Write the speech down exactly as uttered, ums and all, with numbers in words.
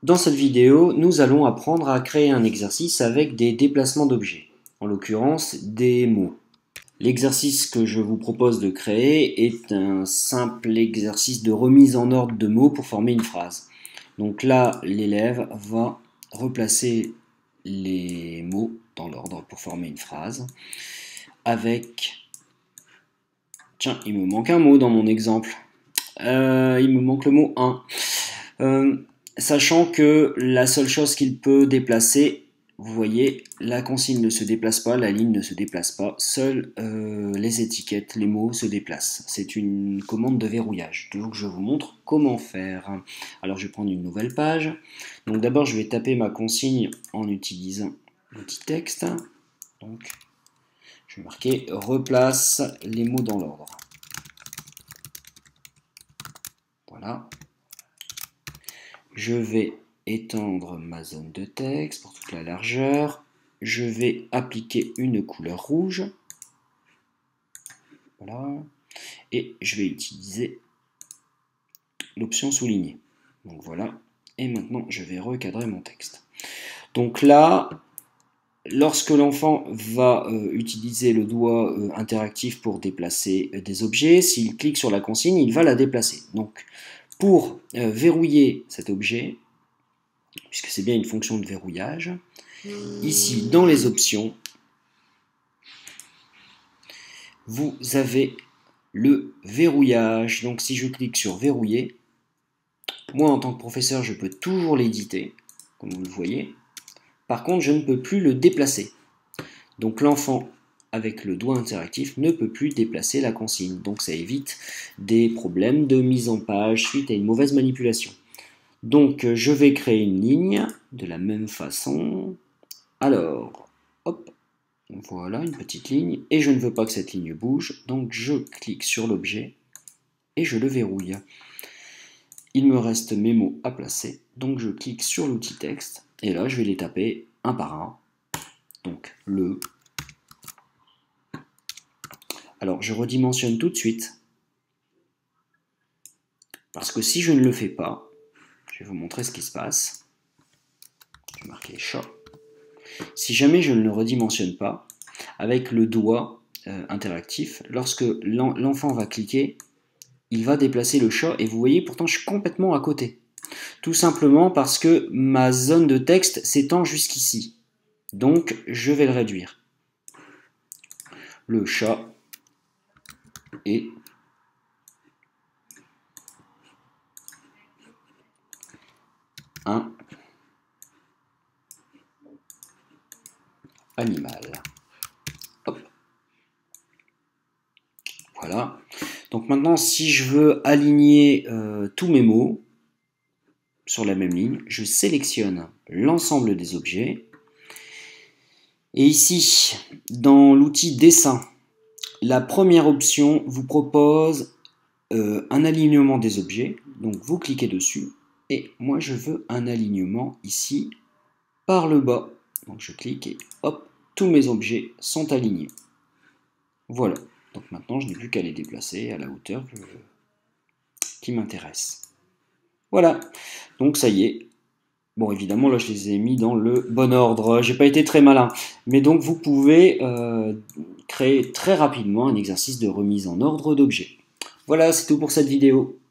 Dans cette vidéo, nous allons apprendre à créer un exercice avec des déplacements d'objets, en l'occurrence des mots. L'exercice que je vous propose de créer est un simple exercice de remise en ordre de mots pour former une phrase. Donc là, l'élève va replacer les mots dans l'ordre pour former une phrase avec... Tiens, il me manque un mot dans mon exemple. Euh, il me manque le mot un. Euh, sachant que la seule chose qu'il peut déplacer, vous voyez, la consigne ne se déplace pas, la ligne ne se déplace pas, seules euh, les étiquettes, les mots se déplacent. C'est une commande de verrouillage. Donc je vous montre comment faire. Alors je vais prendre une nouvelle page. Donc d'abord je vais taper ma consigne en utilisant l'outil texte. Donc je vais marquer replace les mots dans l'ordre. Voilà. Je vais étendre ma zone de texte pour toute la largeur. Je vais appliquer une couleur rouge. Voilà. Et je vais utiliser l'option souligner. Donc voilà. Et maintenant, je vais recadrer mon texte. Donc là, lorsque l'enfant va euh, utiliser le doigt euh, interactif pour déplacer euh, des objets, s'il clique sur la consigne, il va la déplacer. Donc, pour euh, verrouiller cet objet, puisque c'est bien une fonction de verrouillage, ici, dans les options, vous avez le verrouillage. Donc, si je clique sur verrouiller, moi, en tant que professeur, je peux toujours l'éditer, comme vous le voyez. Par contre, je ne peux plus le déplacer. Donc, l'enfant, avec le doigt interactif, ne peut plus déplacer la consigne. Donc, ça évite des problèmes de mise en page suite à une mauvaise manipulation. Donc, je vais créer une ligne de la même façon. Alors, hop, voilà, une petite ligne. Et je ne veux pas que cette ligne bouge. Donc, je clique sur l'objet et je le verrouille. Il me reste mes mots à placer. Donc, je clique sur l'outil texte. Et là, je vais les taper un par un. Donc, le. Alors, je redimensionne tout de suite. Parce que si je ne le fais pas, je vais vous montrer ce qui se passe. Je vais marquer chat. Si jamais je ne le redimensionne pas, avec le doigt euh, interactif, lorsque l'enfant va cliquer, il va déplacer le chat et vous voyez, pourtant je suis complètement à côté. Tout simplement parce que ma zone de texte s'étend jusqu'ici. Donc je vais le réduire. Le chat est un animal. Hop. Voilà. Donc maintenant, si je veux aligner euh, tous mes mots sur la même ligne, je sélectionne l'ensemble des objets. Et ici, dans l'outil dessin, la première option vous propose euh, un alignement des objets. Donc vous cliquez dessus. Et moi, je veux un alignement ici par le bas. Donc je clique et hop, tous mes objets sont alignés. Voilà. Donc maintenant, je n'ai plus qu'à les déplacer à la hauteur que je... qui m'intéresse. Voilà. Donc ça y est. Bon, évidemment, là, je les ai mis dans le bon ordre. J'ai pas été très malin. Mais donc, vous pouvez euh, créer très rapidement un exercice de remise en ordre d'objets. Voilà, c'est tout pour cette vidéo.